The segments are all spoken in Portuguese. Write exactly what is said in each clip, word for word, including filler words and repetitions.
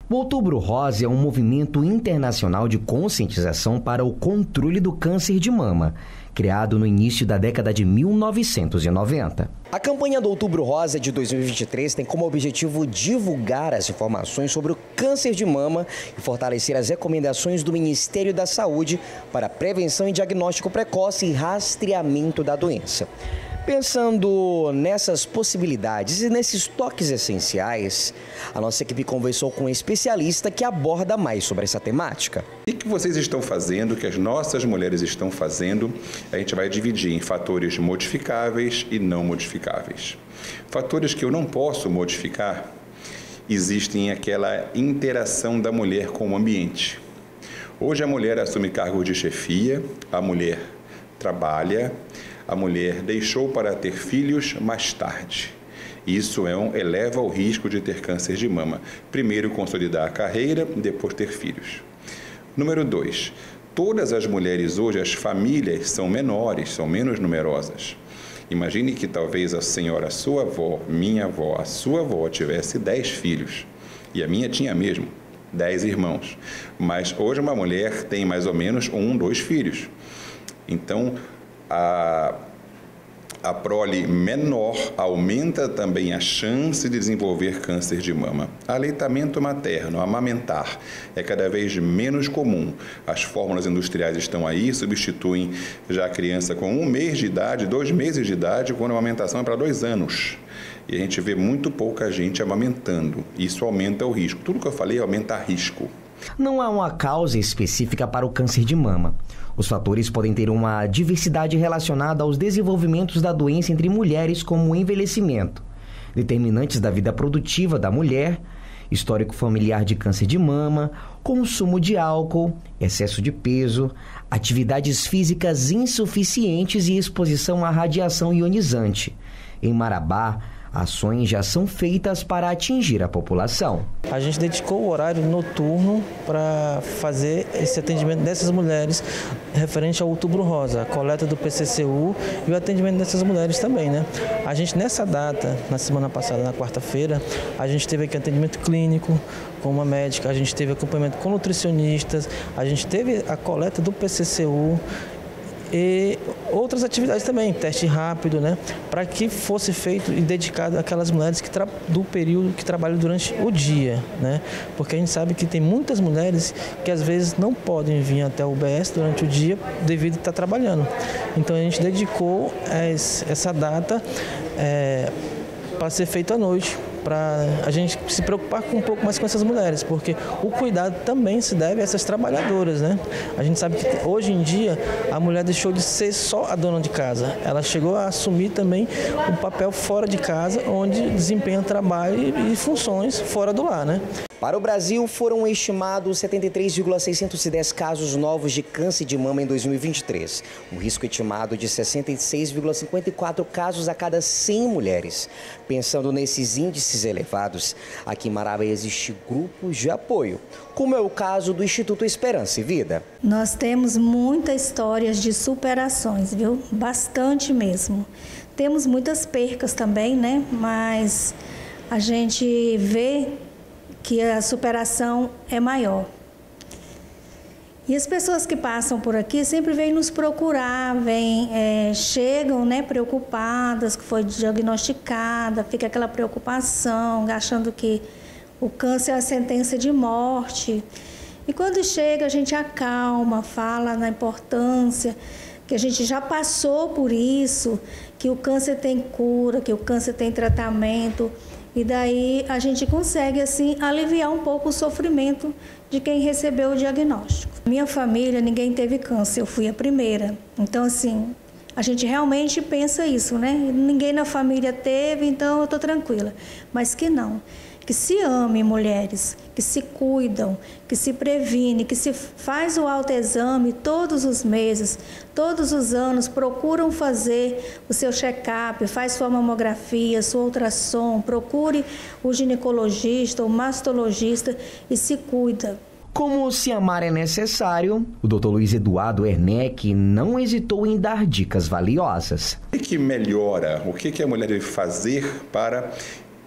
O Outubro Rosa é um movimento internacional de conscientização para o controle do câncer de mama, criado no início da década de mil novecentos e noventa. A campanha do Outubro Rosa de dois mil e vinte e três tem como objetivo divulgar as informações sobre o câncer de mama e fortalecer as recomendações do Ministério da Saúde para prevenção e diagnóstico precoce e rastreamento da doença. Pensando nessas possibilidades e nesses toques essenciais, a nossa equipe conversou com um especialista que aborda mais sobre essa temática. O que vocês estão fazendo, o que as nossas mulheres estão fazendo, a gente vai dividir em fatores modificáveis e não modificáveis. Fatores que eu não posso modificar, existem aquela interação da mulher com o ambiente. Hoje a mulher assume cargos de chefia, a mulher trabalha, a mulher deixou para ter filhos mais tarde. Isso é um, eleva o risco de ter câncer de mama. Primeiro, consolidar a carreira, depois ter filhos. Número dois, todas as mulheres hoje, as famílias são menores, são menos numerosas. Imagine que talvez a senhora, a sua avó, minha avó, a sua avó tivesse dez filhos. E a minha tinha mesmo, dez irmãos. Mas hoje uma mulher tem mais ou menos um, dois filhos. Então, A, a prole menor aumenta também a chance de desenvolver câncer de mama. Aleitamento materno, amamentar, é cada vez menos comum. As fórmulas industriais estão aí, substituem já a criança com um mês de idade, dois meses de idade, quando a amamentação é para dois anos. E a gente vê muito pouca gente amamentando. Isso aumenta o risco. Tudo que eu falei aumenta risco. Não há uma causa específica para o câncer de mama. Os fatores podem ter uma diversidade relacionada aos desenvolvimentos da doença entre mulheres, como o envelhecimento, determinantes da vida produtiva da mulher, histórico familiar de câncer de mama, consumo de álcool, excesso de peso, atividades físicas insuficientes e exposição à radiação ionizante. Em Marabá, ações já são feitas para atingir a população. A gente dedicou o horário noturno para fazer esse atendimento dessas mulheres referente ao Outubro Rosa, a coleta do P C C U e o atendimento dessas mulheres também, né? A gente nessa data, na semana passada, na quarta-feira, a gente teve aqui atendimento clínico com uma médica, a gente teve acompanhamento com nutricionistas, a gente teve a coleta do P C C U e outras atividades também, teste rápido, né, para que fosse feito e dedicado àquelas mulheres que tra- do período que trabalham durante o dia, né, porque a gente sabe que tem muitas mulheres que às vezes não podem vir até o U B S durante o dia devido a estar trabalhando. Então a gente dedicou essa data é, para ser feito à noite, para a gente se preocupar com um pouco mais com essas mulheres, porque o cuidado também se deve a essas trabalhadoras, né? A gente sabe que hoje em dia a mulher deixou de ser só a dona de casa, ela chegou a assumir também um papel fora de casa, onde desempenha trabalho e funções fora do lar, né? Para o Brasil, foram estimados setenta e três vírgula seiscentos e dez casos novos de câncer de mama em dois mil e vinte e três, um risco estimado de sessenta e seis vírgula cinquenta e quatro casos a cada cem mulheres. Pensando nesses índices elevados, aqui em Marabá existe grupos de apoio, como é o caso do Instituto Esperança e Vida. Nós temos muitas histórias de superações, viu? Bastante mesmo. Temos muitas percas também, né? Mas a gente vê que a superação é maior. E as pessoas que passam por aqui sempre vêm nos procurar, vêm, é, chegam, né, preocupadas, que foi diagnosticada, fica aquela preocupação, achando que o câncer é a sentença de morte. E quando chega, a gente acalma, fala na importância, que a gente já passou por isso, que o câncer tem cura, que o câncer tem tratamento. E daí a gente consegue, assim, aliviar um pouco o sofrimento de quem recebeu o diagnóstico. Minha família, ninguém teve câncer, eu fui a primeira. Então, assim, a gente realmente pensa isso, né? Ninguém na família teve, então eu estou tranquila. Mas que não. Que se ame, mulheres, que se cuidam, que se previne, que se faz o autoexame todos os meses, todos os anos, procuram fazer o seu check-up, faz sua mamografia, sua ultrassom, procure o ginecologista, o mastologista e se cuida. Como se amar é necessário, o doutor Luiz Eduardo Werneck não hesitou em dar dicas valiosas. O que melhora? O que a mulher deve fazer para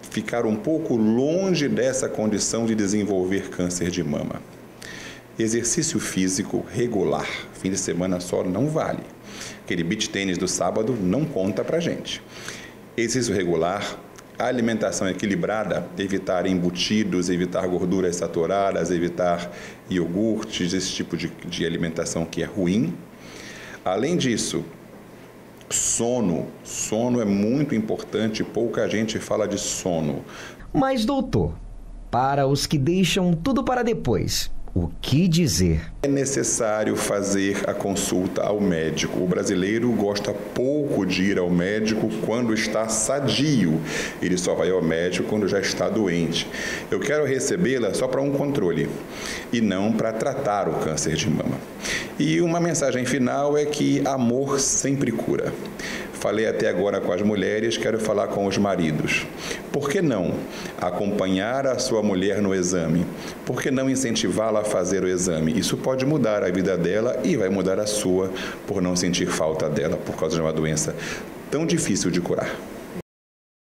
ficar um pouco longe dessa condição de desenvolver câncer de mama. Exercício físico regular, fim de semana só não vale. Aquele beach tênis do sábado não conta pra gente. Exercício regular, alimentação equilibrada, evitar embutidos, evitar gorduras saturadas, evitar iogurtes, esse tipo de, de alimentação que é ruim. Além disso, sono. Sono é muito importante, pouca gente fala de sono. Mas, doutor, para os que deixam tudo para depois, o que dizer? É necessário fazer a consulta ao médico. O brasileiro gosta pouco de ir ao médico quando está sadio. Ele só vai ao médico quando já está doente. Eu quero recebê-la só para um controle e não para tratar o câncer de mama. E uma mensagem final é que amor sempre cura. Falei até agora com as mulheres, quero falar com os maridos. Por que não acompanhar a sua mulher no exame? Por que não incentivá-la a fazer o exame? Isso pode mudar a vida dela e vai mudar a sua por não sentir falta dela por causa de uma doença tão difícil de curar.